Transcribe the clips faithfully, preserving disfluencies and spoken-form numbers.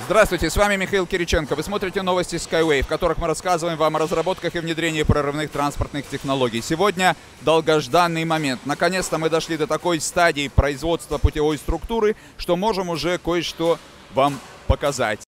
Здравствуйте, с вами Михаил Кириченко. Вы смотрите новости Skyway, в которых мы рассказываем вам о разработках и внедрении прорывных транспортных технологий. Сегодня долгожданный момент. Наконец-то мы дошли до такой стадии производства путевой структуры, что можем уже кое-что вам показать.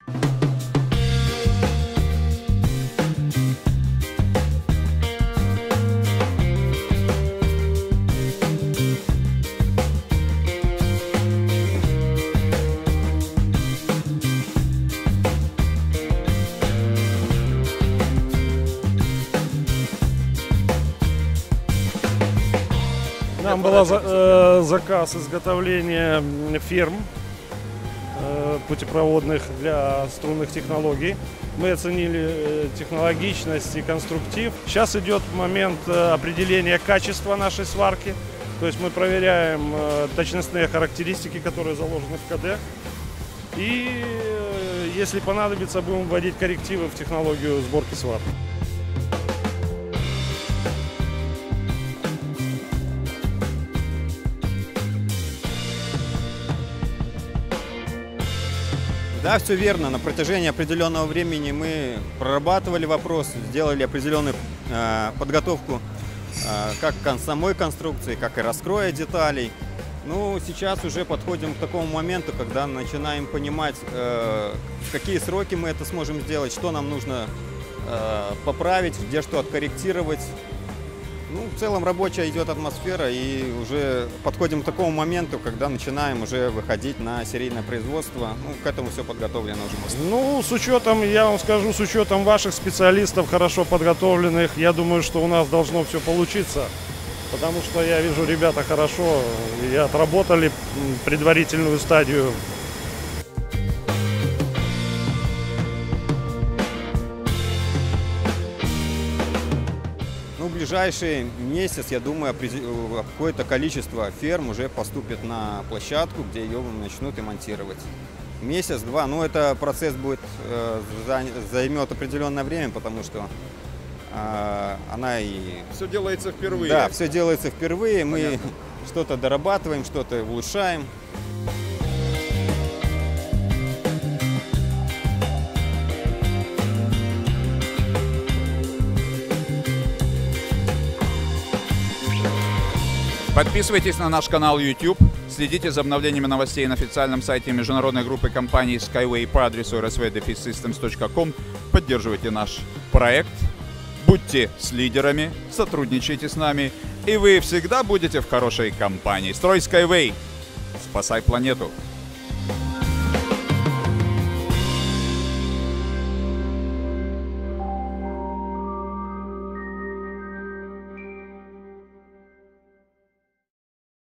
Нам был э, заказ изготовления ферм э, путепроводных для струнных технологий. Мы оценили э, технологичность и конструктив. Сейчас идет момент э, определения качества нашей сварки. То есть мы проверяем э, точностные характеристики, которые заложены в КД. И э, если понадобится, будем вводить коррективы в технологию сборки сварки. Да, все верно. На протяжении определенного времени мы прорабатывали вопрос, сделали определенную э, подготовку э, как к самой конструкции, как и раскроя деталей. Ну, сейчас уже подходим к такому моменту, когда начинаем понимать, э, в какие сроки мы это сможем сделать, что нам нужно э, поправить, где что откорректировать. Ну, в целом рабочая идет атмосфера, и уже подходим к такому моменту, когда начинаем уже выходить на серийное производство. Ну, к этому все подготовлено уже. Ну, с учетом, я вам скажу, с учетом ваших специалистов, хорошо подготовленных, я думаю, что у нас должно все получиться. Потому что я вижу, ребята хорошо и отработали предварительную стадию. В ближайший месяц, я думаю, какое-то количество ферм уже поступит на площадку, где ее начнут и монтировать. Месяц-два, ну это процесс будет, займет определенное время, потому что она и... Все делается впервые. Да, все делается впервые, мы что-то дорабатываем, что-то улучшаем. Подписывайтесь на наш канал YouTube, следите за обновлениями новостей на официальном сайте международной группы компаний Skyway по адресу эр эс ви дефис системс точка ком, поддерживайте наш проект, будьте с лидерами, сотрудничайте с нами, и вы всегда будете в хорошей компании. Строй Skyway, спасай планету!